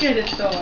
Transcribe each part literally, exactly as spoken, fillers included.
get it, Thor.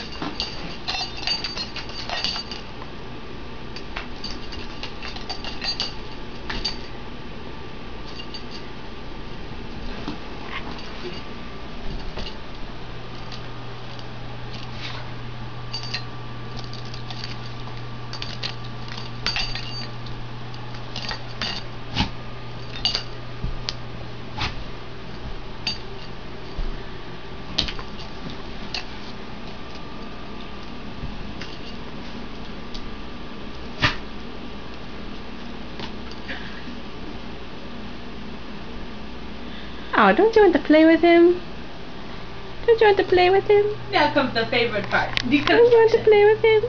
Oh, don't you want to play with him? Don't you want to play with him? Now comes the favorite part. Don't you want to play with him?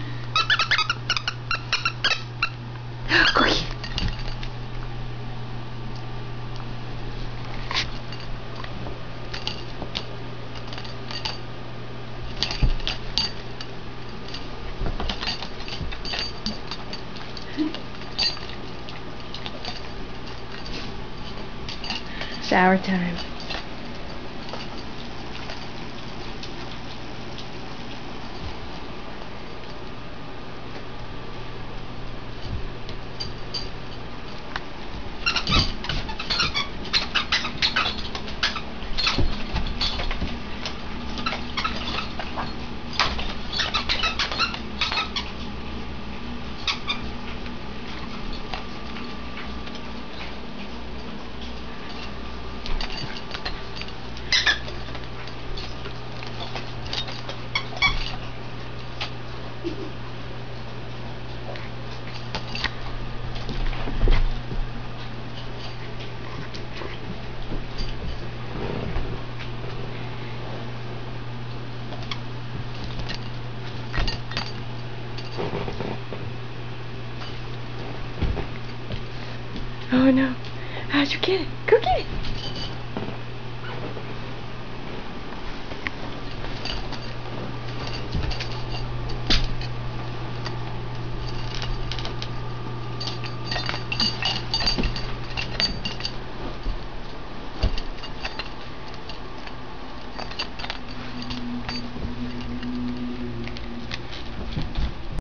Cookie. Shower time. Oh no. How'd you get it? Go get it.